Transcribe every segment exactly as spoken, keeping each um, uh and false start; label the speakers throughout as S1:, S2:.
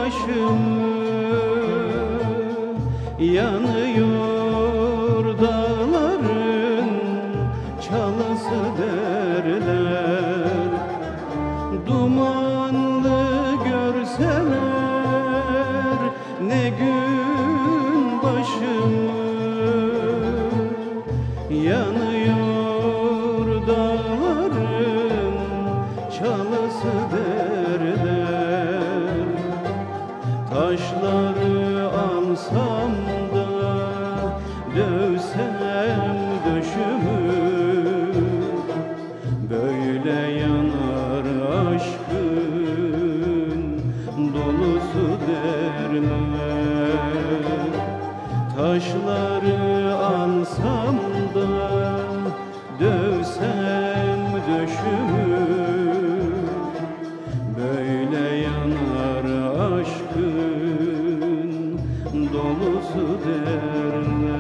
S1: başımı, yanıyor dağların çalısı derler. Dumanlı görseler ne gün başımı, yanıyor dağların çalısı derler. Taşları alsam da dövsem döşümü, böyle yanar aşkın dolusu derler. Taşları alsam da dövsem döşümü, böyle yanar aşkın dolusu derler.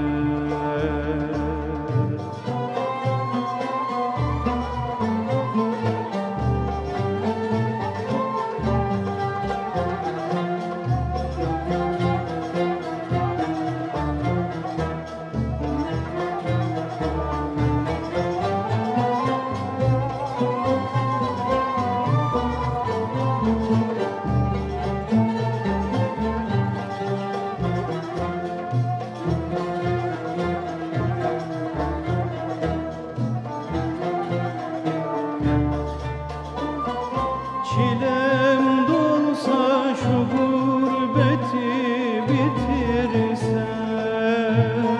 S1: Çilem dolsa şu gurbeti bitirsem,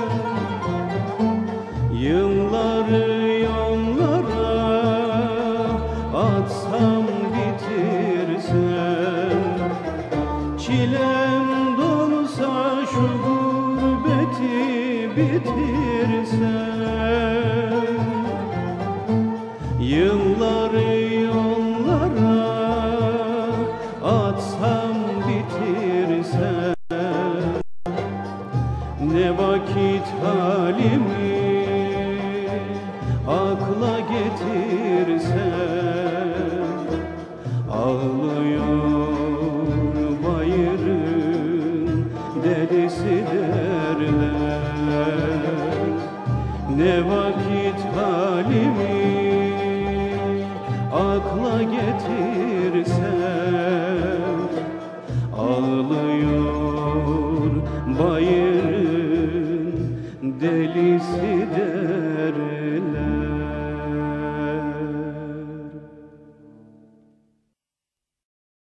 S1: yılları yollara atsam bitirsem. Çilem dolsa şu gurbeti bitirsem, yılları yollara atsam bitirsem. Ne vakit halimi akla getirsem, ağlıyor bayırın delisi derler. Ne vakit halimi akla getirsem, ağlıyor